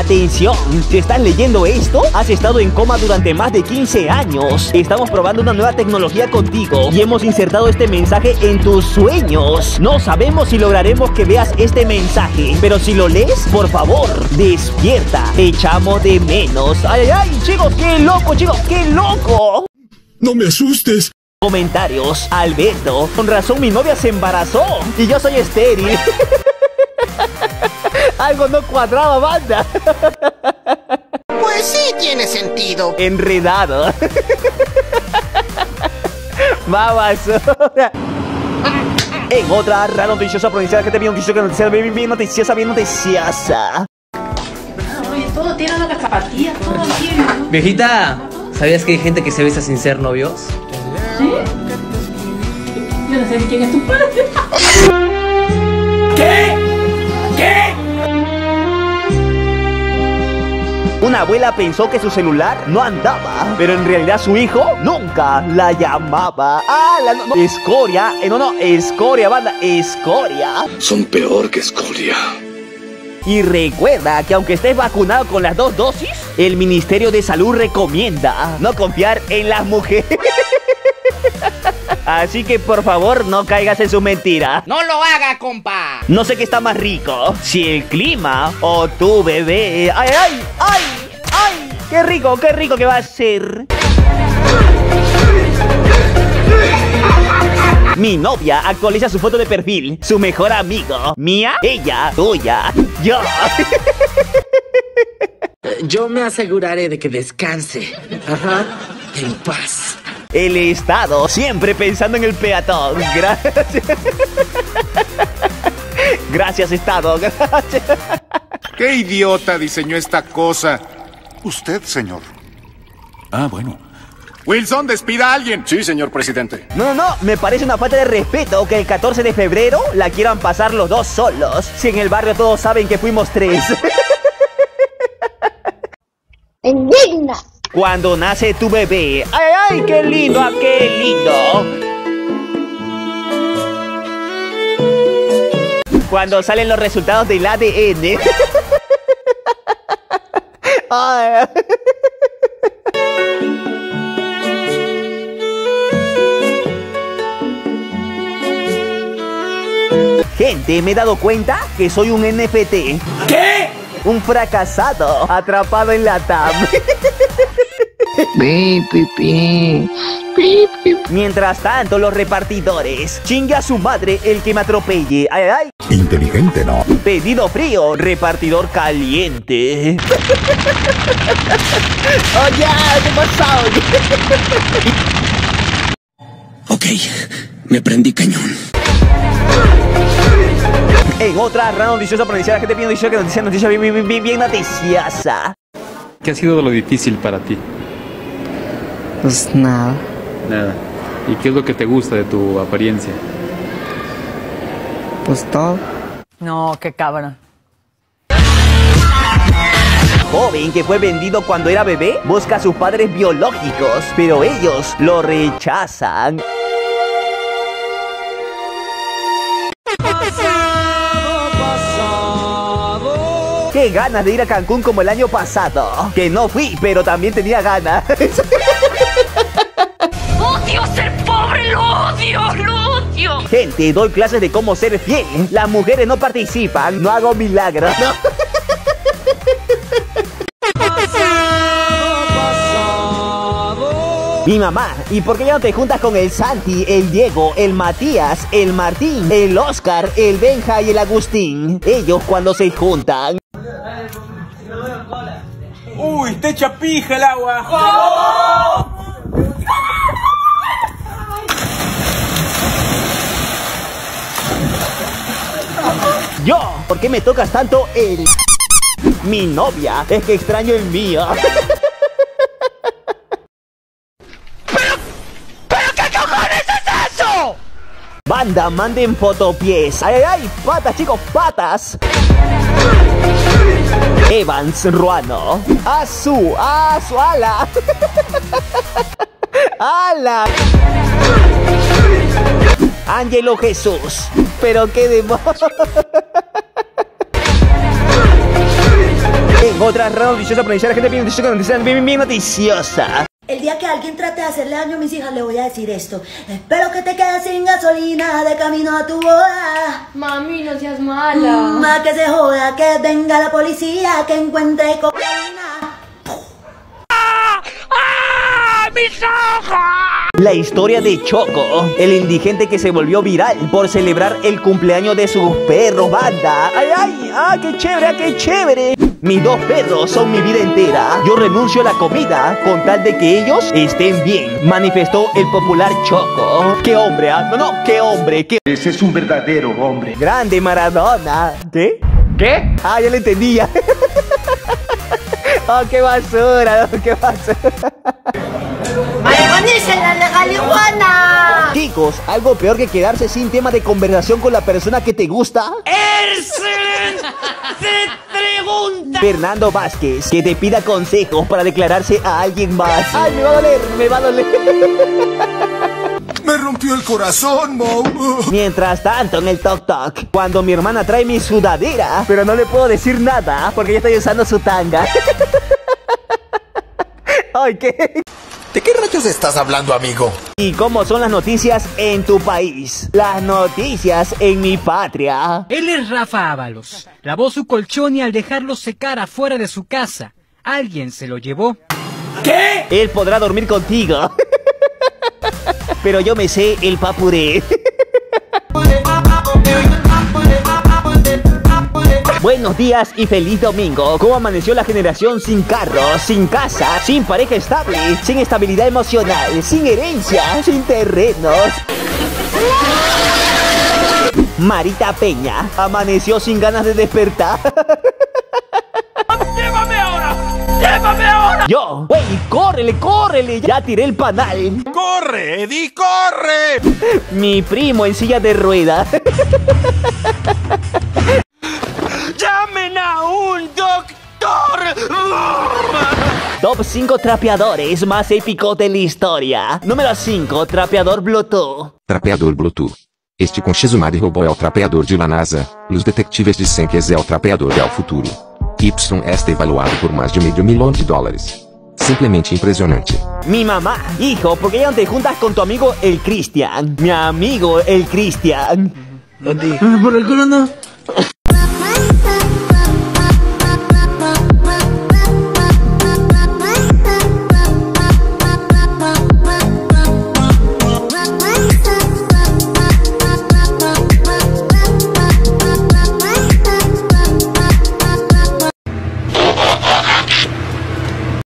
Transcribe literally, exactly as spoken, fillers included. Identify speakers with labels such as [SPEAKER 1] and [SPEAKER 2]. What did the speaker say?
[SPEAKER 1] Atención, si estás leyendo esto, has estado en coma durante más de quince años. Estamos probando una nueva tecnología contigo y hemos insertado este mensaje en tus sueños. No sabemos si lograremos que veas este mensaje, pero si lo lees, por favor, despierta. Te echamos de menos. Ay, ay, ay, chicos, qué loco, chicos, qué loco.
[SPEAKER 2] No me asustes.
[SPEAKER 1] Comentarios. Alberto, con razón mi novia se embarazó y yo soy estéril. Algo no cuadraba, banda.
[SPEAKER 3] Pues sí tiene sentido.
[SPEAKER 1] Enredado. Babasura. En otra rara noticiosa provincial que te vi noticiosa, noticiosa, bien, bien noticiosa, bien noticiosa.
[SPEAKER 4] Oye, todo tiene una zapatilla, todo tiene.
[SPEAKER 5] Viejita, ¿sabías que hay gente que se besa sin ser novios?
[SPEAKER 4] ¿Sí? Yo no sé ni quién es tu padre.
[SPEAKER 1] ¿Qué? ¿Qué? Una abuela pensó que su celular no andaba, pero en realidad su hijo nunca la llamaba. Ah, la no, no. Escoria, eh, no, no, escoria, banda, escoria.
[SPEAKER 2] Son peor que escoria.
[SPEAKER 1] Y recuerda que aunque estés vacunado con las dos dosis, el Ministerio de Salud recomienda no confiar en las mujeres. Así que por favor no caigas en su mentira.
[SPEAKER 3] No lo haga, compa.
[SPEAKER 1] No sé qué está más rico, si el clima o tu bebé. ¡Ay, ay, ay, ay! ¡Qué rico, qué rico que va a ser! Mi novia actualiza su foto de perfil. Su mejor amigo. Mía, ella, tuya, yo.
[SPEAKER 6] Yo me aseguraré de que descanse. Ajá. En paz.
[SPEAKER 1] El Estado, siempre pensando en el peatón. Gracias. Gracias, Estado. Gracias.
[SPEAKER 7] ¿Qué idiota diseñó esta cosa? Usted, señor. Ah, bueno. Wilson, despida a alguien. Sí, señor presidente.
[SPEAKER 1] No, no, no, me parece una falta de respeto que el catorce de febrero la quieran pasar los dos solos. Si en el barrio todos saben que fuimos tres.
[SPEAKER 8] Indigna.
[SPEAKER 1] Cuando nace tu bebé. ¡Ay, ay! ¡Qué lindo! ¡Ah, qué lindo! Cuando salen los resultados del A D N. Ay. Gente, me he dado cuenta que soy un N F T. ¿Qué? Un fracasado atrapado en la tab. Mientras tanto, los repartidores. Chingue a su madre el que me atropelle. Ay, ay.
[SPEAKER 2] Inteligente, ¿no?
[SPEAKER 1] Pedido frío, repartidor caliente. Oye, ¿qué pasó?
[SPEAKER 6] Ok, me prendí cañón.
[SPEAKER 1] En otra rara noticiosa provincial, que te pido noticiosa, que noticia, noticia bien, bien, bien, bien noticiosa.
[SPEAKER 9] ¿Qué ha sido lo difícil para ti?
[SPEAKER 10] Pues nada.
[SPEAKER 9] Nada. ¿Y qué es lo que te gusta de tu apariencia?
[SPEAKER 10] Pues todo.
[SPEAKER 4] No, qué cabrón.
[SPEAKER 1] Joven que fue vendido cuando era bebé busca a sus padres biológicos, pero ellos lo rechazan. Qué ganas de ir a Cancún como el año pasado. Que no fui, pero también tenía ganas.
[SPEAKER 4] ¡Odio ser pobre! ¡Lo odio! ¡Lo odio!
[SPEAKER 1] Gente, doy clases de cómo ser fiel. Las mujeres no participan. No hago milagros. No. Mi mamá, ¿y por qué ya no te juntas con el Santi, el Diego, el Matías, el Martín, el Oscar, el Benja y el Agustín? Ellos cuando se juntan.
[SPEAKER 11] Uy, te echa pija el agua. ¡Oh!
[SPEAKER 1] Yo, ¿por qué me tocas tanto el... Mi novia? Es que extraño el mío. Banda, manden fotopies. Ay, ay, ay, patas, chicos, patas. Evans Ruano. Azu, azu, ala. Ala. Ángelo Jesús. Pero qué demonios. En Otra rara noticiosa para iniciar, gente bien noticiosa, bien, bien, bien noticiosa.
[SPEAKER 12] El día que alguien trate de hacerle daño a mis hijas, le voy a decir esto. Espero que te quedes sin gasolina de camino a tu boda.
[SPEAKER 13] Mami, no seas mala.
[SPEAKER 12] Más que se joda, que venga la policía, que encuentre cocaína.
[SPEAKER 3] ¡Ah! ¡Ah! ¡Mis ojos!
[SPEAKER 1] La historia de Choco, el indigente que se volvió viral por celebrar el cumpleaños de sus perros, banda. ¡Ay, ay! ¡Ah, qué chévere, ah, qué chévere! Mis dos perros son mi vida entera. Yo renuncio a la comida con tal de que ellos estén bien, manifestó el popular Choco. ¡Qué hombre, ah! No, no, qué hombre, qué...
[SPEAKER 14] Ese es un verdadero hombre.
[SPEAKER 1] Grande Maradona. ¿Qué?
[SPEAKER 5] ¿Qué?
[SPEAKER 1] Ah, ya lo entendía. ¡Oh, qué basura! Oh, ¡qué basura!
[SPEAKER 12] ¡Marihuanícenla, la marihuana!
[SPEAKER 1] Chicos, algo peor que quedarse sin tema de conversación con la persona que te gusta.
[SPEAKER 3] ¡Excelente pregunta!
[SPEAKER 1] Fernando Vázquez, que te pida consejos para declararse a alguien más. ¡Ay, me va a doler! ¡Me va a doler!
[SPEAKER 2] Me rompió el corazón, Mo.
[SPEAKER 1] Mientras tanto, en el Tok Tok, cuando mi hermana trae mi sudadera, pero no le puedo decir nada porque ya estoy usando su tanga. Ay, ¿qué?
[SPEAKER 2] ¿De qué rayos estás hablando, amigo?
[SPEAKER 1] ¿Y cómo son las noticias en tu país? Las noticias en mi patria.
[SPEAKER 15] Él es Rafa Ábalos. Lavó su colchón y al dejarlo secar afuera de su casa, alguien se lo llevó.
[SPEAKER 1] ¿Qué? Él podrá dormir contigo. Pero yo me sé el papuré. Buenos días y feliz domingo. ¿Cómo amaneció la generación sin carro, sin casa, sin pareja estable, sin estabilidad emocional, sin herencia, sin terrenos? Marita Peña amaneció sin ganas de despertar.
[SPEAKER 3] ¡Llévame ahora! ¡Llévame ahora!
[SPEAKER 1] Yo, güey, córrele, córrele. Ya tiré el panal.
[SPEAKER 7] ¡Corre, Eddie, corre!
[SPEAKER 1] Mi primo en silla de ruedas.
[SPEAKER 3] ¡Llamen a un doctor!
[SPEAKER 1] Top cinco trapeadores más épicos de la historia. Número cinco, trapeador Bluetooth.
[SPEAKER 16] Trapeador Bluetooth. Este com Xumari robô é o trapeador de la NASA. Os detectives dizem que esse é o trapeador do futuro. Y está evaluado por más de medio millón de dólares. Simplemente impresionante.
[SPEAKER 1] Mi mamá, hijo, ¿por qué ya no te juntas con tu amigo el Cristian? Mi amigo el Cristian.
[SPEAKER 6] ¿Dónde? Por el culo no.